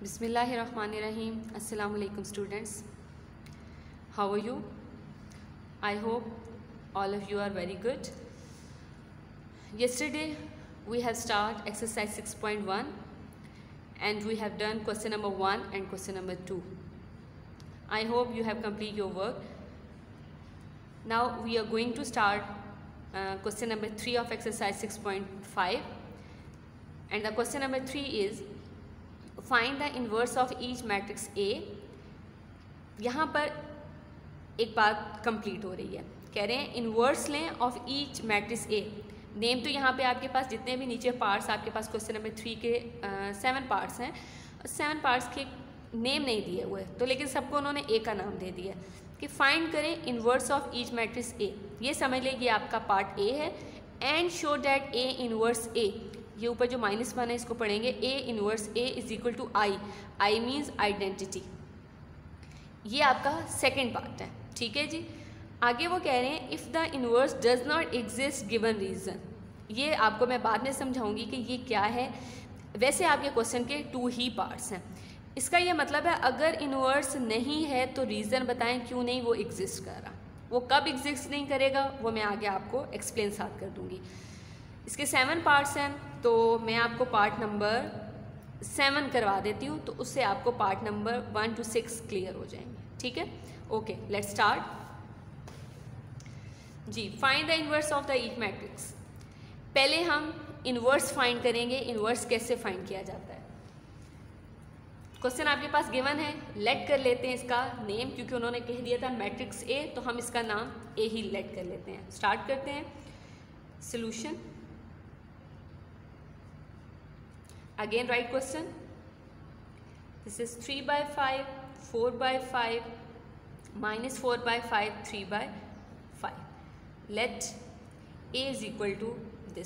Bismillahirrahmanirrahim. Assalamu alaikum students. How are you? I hope all of you are very good. Yesterday we have started exercise 6.1 and we have done question number 1 and question number 2. I hope you have completed your work. Now we are going to start question number 3 of exercise 6.5, and the question number 3 is find the inverse of each matrix A. यहाँ पर एक बात complete हो रही है, कह रहे हैं इन्वर्स लें of each matrix A. Name तो यहाँ पे आपके पास जितने भी नीचे पार्ट्स आपके पास क्वेश्चन नंबर 3 के 7 पार्ट्स हैं, 7 पार्ट्स के नेम नहीं दिए हुए, तो लेकिन सबको उन्होंने ए का नाम दे दिया कि फाइंड करें inverse of each matrix A. ये समझ लें कि आपका पार्ट ए है. And show that A inverse A, ये ऊपर जो -1 है इसको पढ़ेंगे. A inverse A is equal to I. I means identity. ये आपका सेकेंड पार्ट है. ठीक है जी. आगे वो कह रहे हैं if the inverse does not exist given reason. ये आपको मैं बाद में समझाऊंगी कि ये क्या है. वैसे आपके क्वेश्चन के 2 ही पार्ट्स हैं. इसका ये मतलब है अगर इन्वर्स नहीं है तो रीज़न बताएं क्यों नहीं वो एग्जिस्ट कर रहा. वो कब एग्जिस्ट नहीं करेगा वो मैं आगे आपको एक्सप्लेन साथ कर दूँगी. इसके 7 पार्ट्स हैं, तो मैं आपको पार्ट नंबर 7 करवा देती हूँ, तो उससे आपको पार्ट नंबर 1 to 6 क्लियर हो जाएंगे. ठीक है. ओके, लेट्स स्टार्ट जी. Find the inverse of the each matrix. पहले हम इन्वर्स फाइंड करेंगे. इन्वर्स कैसे फाइंड किया जाता है. क्वेश्चन आपके पास गिवन है. लेट कर लेते हैं इसका नेम, क्योंकि उन्होंने कह दिया था मैट्रिक्स ए, तो हम इसका नाम ए ही लेट कर लेते हैं. स्टार्ट करते हैं. Solution. Again write question. This is 3 by 5, 4 by 5, minus 4 by 5, 3 by 5. Let A is equal to this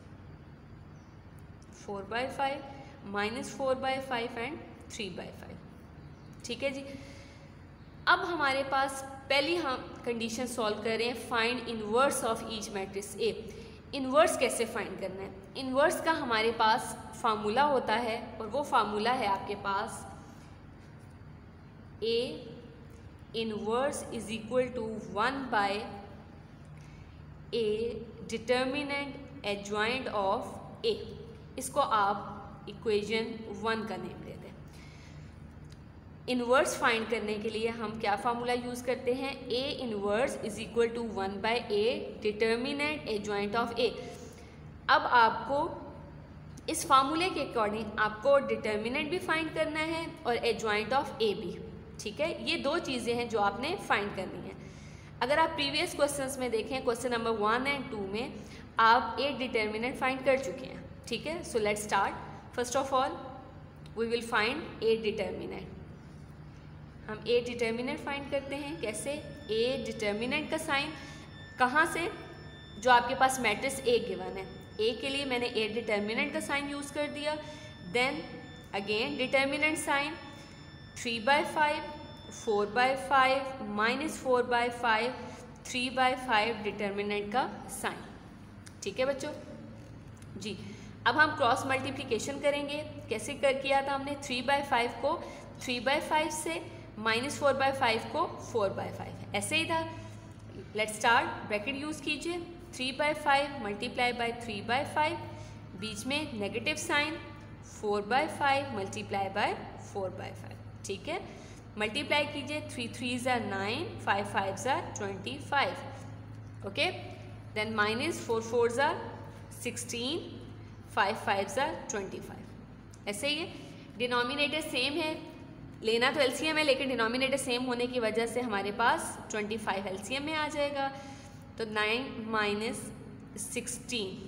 4 by 5, minus 4 by 5 and 3 by 5. ठीक है जी. अब हमारे पास पहली हम कंडीशन सॉल्व कर रहे हैं. Find inverse of each matrix A. Inverse कैसे फाइंड करना है. इन्वर्स का हमारे पास फार्मूला होता है, और वो फार्मूला है आपके पास A inverse is equal to 1 by A determinant adjoint of A. इसको आप इक्वेशन 1 का नेम दे दें. इन्वर्स फाइंड करने के लिए हम क्या फार्मूला यूज़ करते हैं. A inverse is equal to 1 by A determinant adjoint of A. अब आपको इस फार्मूले के अकॉर्डिंग आपको डिटर्मिनेंट भी फाइंड करना है और एडजॉइंट ऑफ ए भी. ठीक है. ये 2 चीज़ें हैं जो आपने फाइंड करनी है. अगर आप प्रीवियस क्वेश्चंस में देखें, क्वेश्चन नंबर 1 एंड 2 में आप ए डिटर्मिनेंट फाइंड कर चुके हैं. ठीक है. So let's start. First of all we will find A determinant. हम ए डिटर्मिनेंट फाइंड करते हैं. कैसे. ए डिटर्मिनेंट का साइन कहाँ से, जो आपके पास मैट्रिक्स ए गिवन है. ए के लिए मैंने ए डिटर्मिनेंट का साइन यूज़ कर दिया. Then again determinant sign 3 by 5, 4 by 5, minus 4 by 5, 3 by 5 determinant का साइन. ठीक है बच्चों जी. अब हम क्रॉस मल्टीप्लिकेशन करेंगे. कैसे किया था हमने. 3 by 5 को 3 by 5 से, -4 by 5 को 4 by 5, ऐसे ही था. Let's start. ब्रैकेट यूज़ कीजिए. 3 by 5 मल्टीप्लाई बाय 3 by 5, बीच में negative sign. 4 by 5 multiply by 4 by 5. ठीक है. मल्टीप्लाई कीजिए. 3 3s are 9, 5 5s are 25. Okay. Then minus 4 4s are 16, 5 5s are 25. ऐसे ही है. डिनोमिनेटर सेम है. लेना तो एलसीएम है, लेकिन डिनोमिनेटर सेम होने की वजह से हमारे पास 25 एलसीएम में आ जाएगा. तो 9 माइनस 16,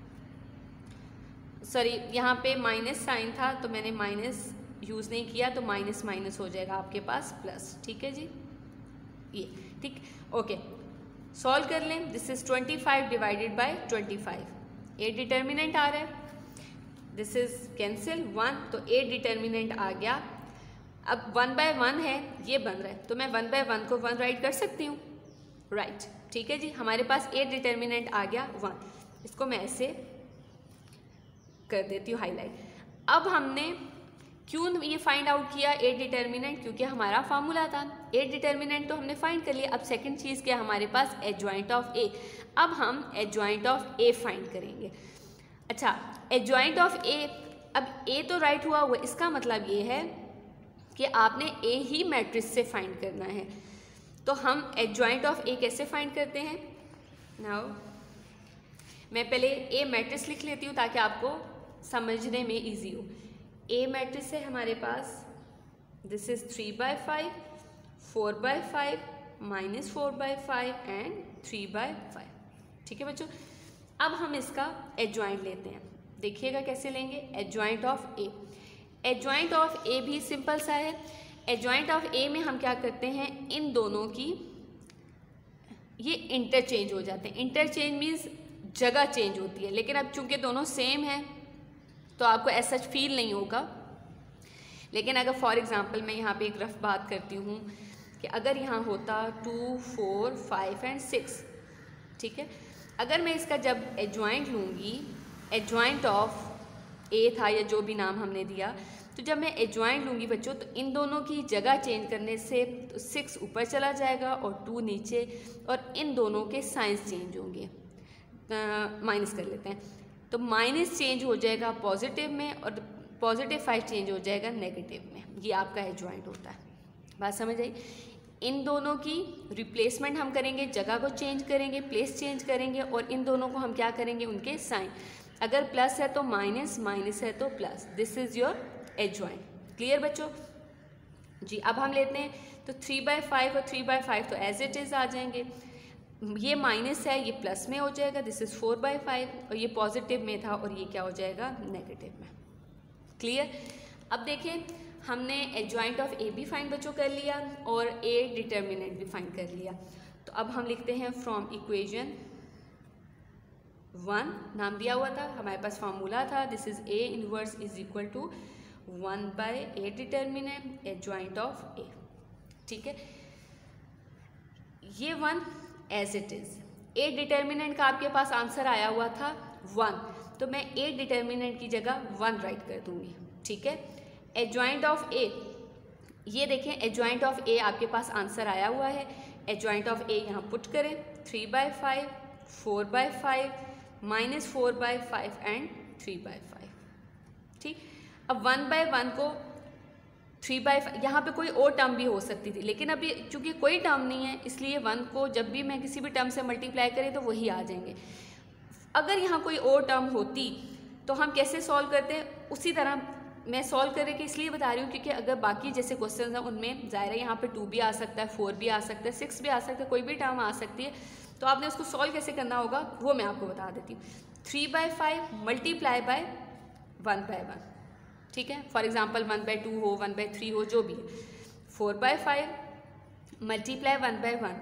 सॉरी यहाँ पे माइनस साइन था तो मैंने माइनस यूज़ नहीं किया, तो माइनस माइनस हो जाएगा आपके पास प्लस. ठीक है जी. ये ठीक. ओके. सॉल्व कर लें. This is 25 divided by 25. A determinant आ रहा है. दिस इज़ कैंसिल 1, तो ए डिटर्मिनेंट आ गया. अब 1 by 1 है, ये बन रहा है, तो मैं 1 by 1 को 1 राइट कर सकती हूँ. राइट. ठीक है जी. हमारे पास ए डिटर्मिनेंट आ गया 1. इसको मैं ऐसे कर देती हूँ हाईलाइट. अब हमने क्यों ये फाइंड आउट किया ए डिटर्मिनेंट? क्योंकि हमारा फार्मूला था। ए डिटर्मिनेंट तो हमने फाइंड कर लिया। अब सेकंड चीज़ क्या, हमारे पास एडजॉइंट ऑफ ए। अब हम एडजॉइंट ऑफ ए फाइंड करेंगे। अच्छा, एडजॉइंट ऑफ ए, अब ए तो राइट हुआ हुआ, इसका मतलब ये है कि आपने ए ही मैट्रिक्स से फाइंड करना है। तो हम एडजॉइंट ऑफ ए कैसे फाइंड करते हैं? नाउ मैं पहले ए मैट्रिक्स लिख लेती हूँ ताकि आपको समझने में इजी हो। ए मैट्रिक्स है हमारे पास, दिस इज 3/5, 4/5, -4/5 एंड 3/5। ठीक है बच्चों, अब हम इसका एडजॉइंट लेते हैं। देखिएगा कैसे लेंगे adjoint of A. Adjoint of A भी सिंपल सा है। एडजॉइंट ऑफ ए में हम क्या करते हैं, इन दोनों की ये इंटरचेंज हो जाते हैं। इंटरचेंज मीन्स जगह चेंज होती है, लेकिन अब चूंकि दोनों सेम है तो आपको ऐसा फील नहीं होगा। लेकिन अगर फॉर एग्जांपल मैं यहाँ पे एक रफ बात करती हूँ कि अगर यहाँ होता 2, 4, 5 एंड 6, ठीक है, अगर मैं इसका जब एडजॉइंट लूँगी, एडजॉइंट ऑफ ए था या जो भी नाम हमने दिया, तो जब मैं एडजॉइंट लूँगी बच्चों तो इन दोनों की जगह चेंज करने से तो 6 ऊपर चला जाएगा और 2 नीचे, और इन दोनों के साइंस चेंज होंगे। माइनस कर लेते हैं, तो माइनस चेंज हो जाएगा पॉजिटिव में और +5 चेंज हो जाएगा नेगेटिव में। ये आपका एडजॉइंट होता है। बात समझ आई? इन दोनों की रिप्लेसमेंट हम करेंगे, जगह को चेंज करेंगे, प्लेस चेंज करेंगे, और इन दोनों को हम क्या करेंगे, उनके साइन, अगर प्लस है तो माइनस, माइनस है तो plus. This is your adjoint. Clear बच्चों जी? अब हम लेते हैं तो 3/5 और 3/5 तो एज इट इज़ आ जाएंगे। ये माइनस है, ये प्लस में हो जाएगा, दिस इज़ 4/5, और ये पॉजिटिव में था और ये क्या हो जाएगा, नेगेटिव में। क्लियर? अब देखिए हमने एडजॉइंट ऑफ ए भी फाइंड बच्चों कर लिया और ए डिटर्मिनेंट भी फाइंड कर लिया। तो अब हम लिखते हैं फ्रॉम इक्वेशन 1, नाम दिया हुआ था, हमारे पास फार्मूला था, this is A inverse is equal to 1/a determinant adjoint of A. ठीक है, ये 1 as it is. A determinant का आपके पास आंसर आया हुआ था 1, तो मैं ए डिटर्मिनेंट की जगह 1 राइट कर दूंगी। ठीक है, एडजॉइंट ऑफ ए, ये देखें एडजॉइंट ऑफ ए आपके पास आंसर आया हुआ है। एडजॉइंट ऑफ ए यहाँ पुट करें, 3/5, 4/5, -4/5 एंड 3/5। ठीक, अब 1/1 को 3/5, यहाँ पे कोई और टर्म भी हो सकती थी, लेकिन अभी चूंकि कोई टर्म नहीं है इसलिए 1 को जब भी मैं किसी भी टर्म से मल्टीप्लाई करें तो वही आ जाएंगे। अगर यहाँ कोई और टर्म होती तो हम कैसे सॉल्व करते हैं, उसी तरह मैं सॉल्व करने के इसलिए बता रही हूँ क्योंकि अगर बाकी जैसे क्वेश्चन हैं उनमें ज़ाहिर है यहाँ पे 2 भी आ सकता है, 4 भी आ सकता है, 6 भी आ सकता है, कोई भी टर्म आ सकती है, तो आपने उसको सॉल्व कैसे करना होगा वो मैं आपको बता देती हूँ। 3/5 मल्टीप्लाई बाय 1/1, ठीक है, फॉर एग्जाम्पल 1/2 हो, 1/3 हो, जो भी। 4/5 मल्टीप्लाई 1/1,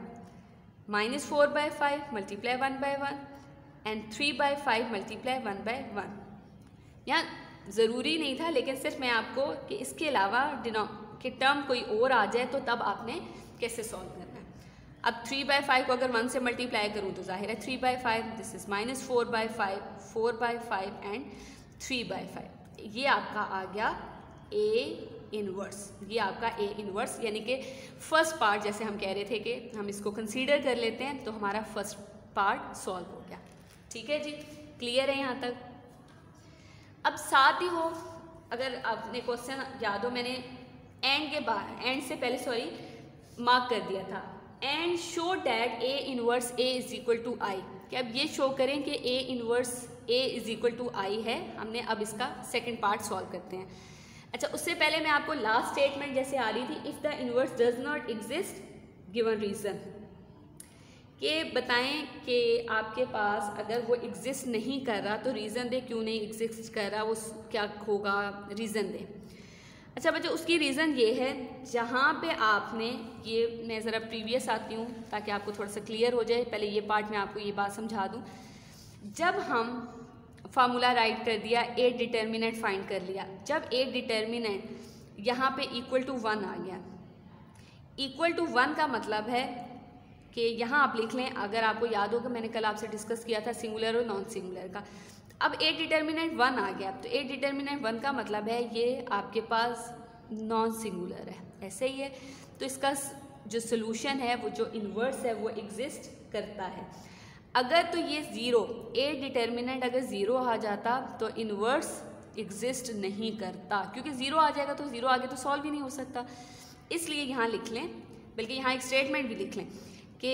-4/5 मल्टीप्लाई 1/1 एंड 3/5 मल्टीप्लाई 1/1। यहाँ ज़रूरी नहीं था, लेकिन सिर्फ मैं आपको कि इसके अलावा कि टर्म कोई और आ जाए तो तब आपने कैसे सॉल्व करना है। अब 3/5 को अगर 1 से मल्टीप्लाई करूँ तो जाहिर है 3/5, दिस इज -4/5, 4/5 एंड 3/5। ये आपका आ गया ए इनवर्स। ये आपका ए इनवर्स यानी कि फर्स्ट पार्ट, जैसे हम कह रहे थे कि हम इसको कंसीडर कर लेते हैं, तो हमारा फर्स्ट पार्ट सॉल्व हो गया। ठीक है जी, क्लियर है यहाँ तक? अब साथ ही हो, अगर आपने क्वेश्चन याद हो, मैंने एंड के बाद, एंड से पहले सॉरी मार्क कर दिया था, and show that A inverse A is equal to I, कि अब ये शो करें कि A inverse A is equal to I है। हमने अब इसका सेकंड पार्ट सॉल्व करते हैं। अच्छा, उससे पहले मैं आपको लास्ट स्टेटमेंट जैसे आ रही थी, if the inverse does not exist given reason, कि बताएं कि आपके पास अगर वो एग्जिस्ट नहीं कर रहा तो रीज़न दे, क्यों नहीं एग्जिस्ट कर रहा, वो क्या होगा, रीज़न दे। अच्छा बच्चों, उसकी रीज़न ये है, जहाँ पे आपने ये, मैं ज़रा प्रीवियस आती हूँ ताकि आपको थोड़ा सा क्लियर हो जाए, पहले ये पार्ट मैं आपको ये बात समझा दूँ। जब हम फार्मूला राइट कर दिया, ए डिटर्मिनेंट फाइंड कर लिया, जब ए डिटर्मिनेंट यहाँ पे इक्वल टू 1 आ गया, इक्वल टू 1 का मतलब है कि यहाँ आप लिख लें, अगर आपको याद होगा मैंने कल आपसे डिस्कस किया था सिंगुलर और नॉन सिंगुलर का, अब ए डिटर्मिनेंट 1 आ गया, तो ए डिटर्मिनेंट 1 का मतलब है ये आपके पास नॉन सिंगुलर है, ऐसे ही है। तो इसका जो सोल्यूशन है वो जो इन्वर्स है वो एग्जिस्ट करता है। अगर तो ये ज़ीरो, ए डिटर्मिनेंट अगर ज़ीरो आ जाता तो इन्वर्स एग्जिस्ट नहीं करता, क्योंकि ज़ीरो आ जाएगा तो ज़ीरो आगे तो सॉल्व ही नहीं हो सकता। इसलिए यहाँ लिख लें, बल्कि यहाँ एक स्टेटमेंट भी लिख लें कि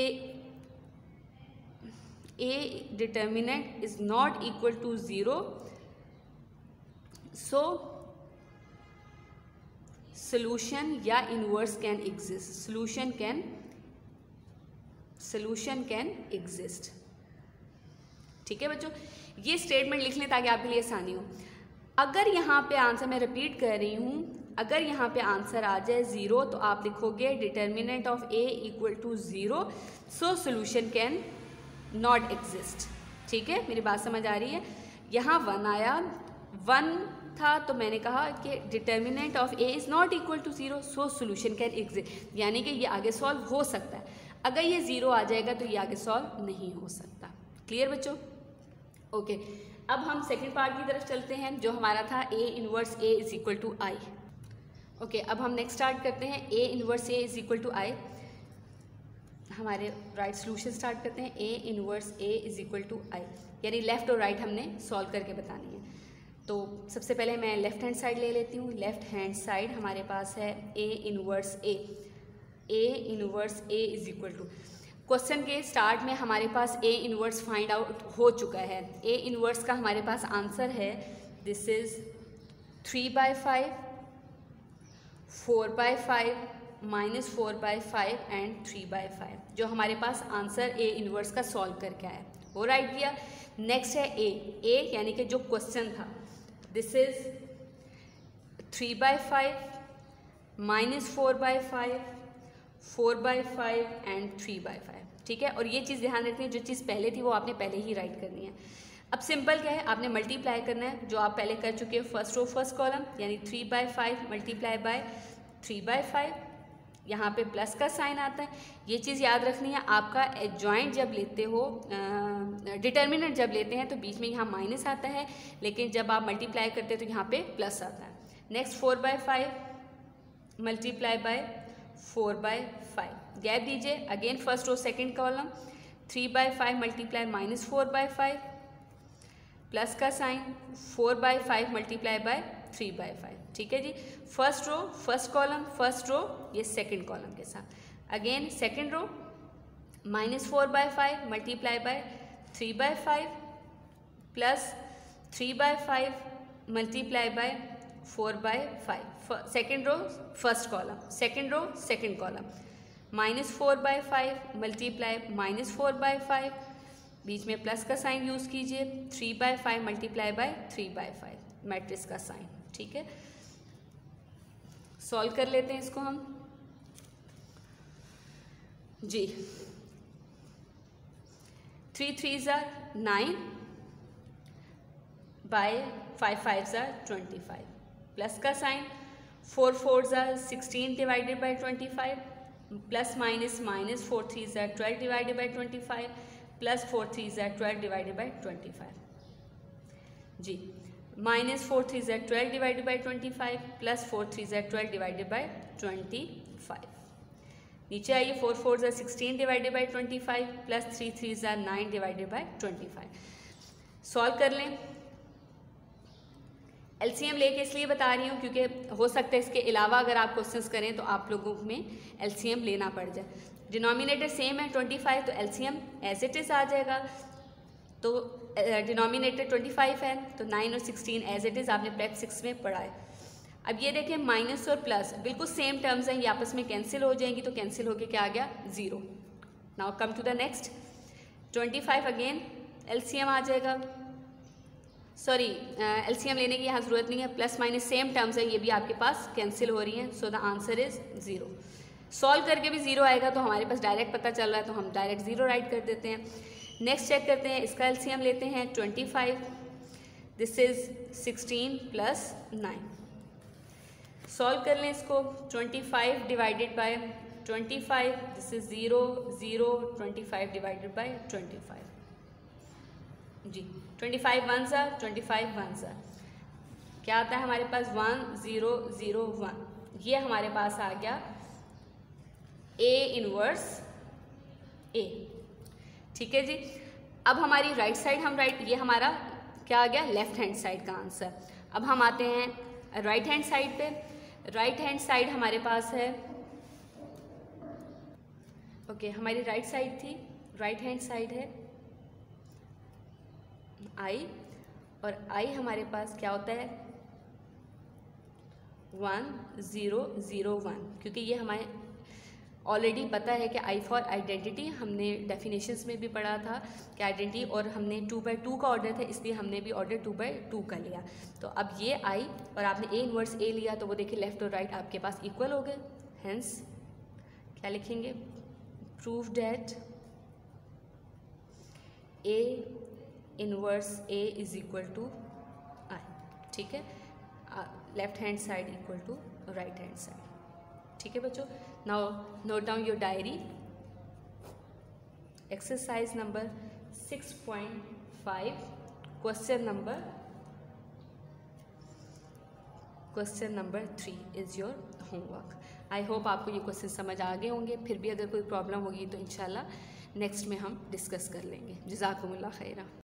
A determinant is not equal to zero, so solution या inverse can exist, solution can exist। ठीक है बच्चों, ये स्टेटमेंट लिख लें ताकि आपके लिए आसानी हो। अगर यहाँ पे आंसर, मैं रिपीट कर रही हूँ, अगर यहाँ पे आंसर आ जाए ज़ीरो तो आप लिखोगे determinant of A equal to zero, so solution can not exist. ठीक है, मेरी बात समझ आ रही है। यहाँ 1 आया, 1 था तो मैंने कहा कि determinant of A is not equal to zero, so solution can exist, यानी कि ये आगे सॉल्व हो सकता है। अगर ये ज़ीरो आ जाएगा तो ये आगे सॉल्व नहीं हो सकता। क्लियर बच्चों? ओके, अब हम सेकंड पार्ट की तरफ चलते हैं जो हमारा था A inverse A is equal to I. Okay, अब हम नेक्स्ट स्टार्ट करते हैं A inverse A is equal to I. हमारे राइट सोल्यूशन स्टार्ट करते हैं। A inverse A is equal to I, यानी लेफ्ट और राइट हमने सॉल्व करके बतानी है। तो सबसे पहले मैं लेफ्ट हैंड साइड ले लेती हूँ। लेफ्ट हैंड साइड हमारे पास है A inverse A is equal to, question के स्टार्ट में हमारे पास ए इनवर्स फाइंड आउट हो चुका है। ए इनवर्स का हमारे पास आंसर है, दिस इज 3/5, 4/5, -4/5 एंड 3/5, जो हमारे पास आंसर ए इनवर्स का सॉल्व करके आया। वो राइट किया। नेक्स्ट है ए यानी कि जो क्वेश्चन था, दिस इज 3/5, -4/5, 4/5 एंड 3/5। ठीक है, और ये चीज़ ध्यान रखनी है, जो चीज़ पहले थी वो आपने पहले ही राइट करनी है। अब सिंपल क्या है, आपने मल्टीप्लाई करना है, जो आप पहले कर चुके हो फर्स्ट रो फर्स्ट कॉलम, यानी 3/5 मल्टीप्लाई बाय 3/5, यहाँ पे प्लस का साइन आता है। ये चीज़ याद रखनी है, आपका एडजॉइंट जब लेते हो, डिटर्मिनेंट जब लेते हैं तो बीच में यहाँ माइनस आता है, लेकिन जब आप मल्टीप्लाई करते हैं तो यहाँ पे प्लस आता है। नेक्स्ट 4/5 मल्टीप्लाई बाय 4/5, गैप दीजिए, again first row second column, 3/5 multiply -4/5, plus का साइन, 4/5 मल्टीप्लाई बाय 3/5। ठीक है जी, first row first column, first row ये सेकंड कॉलम के साथ, again second row -4/5 multiply by 3/5 plus 3/5 multiply by 4/5, second row first column, second row second column, -4/5 multiply -4/5, बीच में plus का साइन यूज़ कीजिए, 3/5 मल्टीप्लाई बाय 3/5, मैट्रिक्स का sign. ठीक है, सॉल्व कर लेते हैं इसको हम जी। 3 3s are 9 by 5 5s are 25, plus का sign, 4 4s are 16 divided by 25, plus minus minus 4 3s are 12 divided by 25, plus 4 3s are 12 divided by 25 जी, -4 3s are 12 divided by 25, plus 4 3s are 12 divided by 25। नीचे आइए, 4 4s are 16 divided by 25, plus 3 3s are 9 divided by 25। Solve कर लें। LCM लेके इसलिए बता रही हूँ क्योंकि हो सकता है इसके अलावा अगर आप क्वेश्चंस करें तो आप लोगों में एलसीएम लेना पड़ जाए। डिनोमिनेटर सेम है 25, तो एलसीएम एज इट इज़ आ जाएगा। तो डिनोमिनेटर 25 है तो 9 और 16 एज इट इज़ आपने प्रेप 6 में पढ़ा है। अब ये देखें, माइनस और प्लस बिल्कुल सेम टर्म्स हैं, ये आपस में कैंसिल हो जाएंगी, तो कैंसिल होके क्या आ गया, 0। Now come to the next, 25 again LCM आ जाएगा, सॉरी एलसीएम लेने की यहाँ ज़रूरत नहीं है, प्लस माइनस सेम टर्म्स है, ये भी आपके पास कैंसिल हो रही हैं, so the answer is 0। Solve करके भी 0 आएगा, तो हमारे पास डायरेक्ट पता चल रहा है तो हम डायरेक्ट 0 राइट कर देते हैं। नेक्स्ट चेक करते हैं, इसका एलसीएम लेते हैं 25, दिस इज़ 16 प्लस 9। सॉल्व कर लें इसको, 25 divided by 25, this is 0 0, 25 divided by 25 जी। 25 वन सा 25 वन सा क्या आता है हमारे पास 1001, ये हमारे पास आ गया A इनवर्स A। ठीक है जी। अब हमारी राइट साइड ये हमारा क्या आ गया, लेफ्ट हैंड साइड का आंसर। अब हम आते हैं राइट हैंड साइड पे। राइट हैंड साइड हमारे पास है, ओके हमारी राइट साइड थी, राइट हैंड साइड है I, और I हमारे पास क्या होता है 1001, क्योंकि ये हमें ऑलरेडी पता है कि I फॉर आइडेंटिटी, हमने डेफिनेशंस में भी पढ़ा था कि आइडेंटिटी, और हमने 2/2 का ऑर्डर था, इसलिए हमने भी ऑर्डर 2/2 का लिया। तो अब ये I और आपने A इनवर्स A लिया, तो वो देखिए लेफ्ट और राइट आपके पास इक्वल हो गए। हेंस क्या लिखेंगे, prove that A inverse A is equal to I। ठीक है, left hand side equal to right hand side. ठीक है बच्चों, now note down your diary. Exercise number 6.5, question number 3 is your homework. I hope आपको ये question समझ आ गए होंगे। फिर भी अगर कोई प्रॉब्लम होगी तो इंशाल्लाह नेक्स्ट में हम डिस्कस कर लेंगे। जज़ाकुमुल्लाह खैरा।